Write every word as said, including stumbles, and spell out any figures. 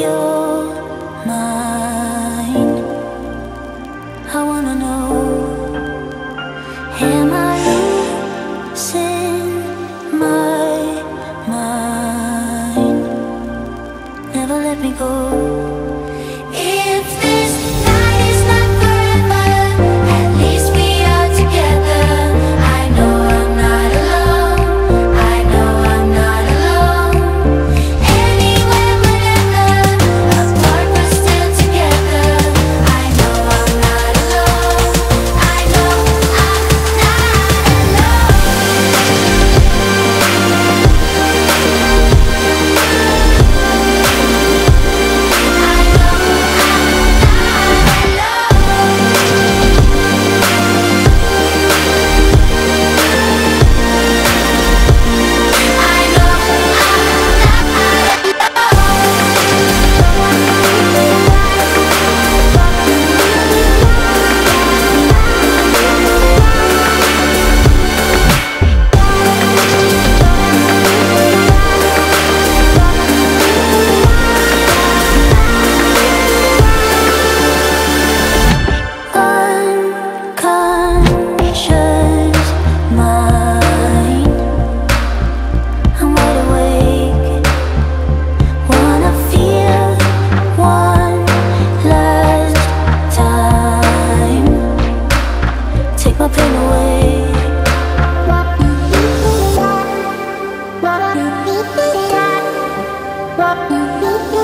you're mine. I wanna know, am I losing my mind? Never let me go. If this night is not forever, at least we are together. I know I'm not alone. I know I'm not alone. Anywhere, whenever, apart but still together. I know I'm not alone. I know I'm not unconscious mind. I'm wide awake, wanna feel one last time. Take my pain away. What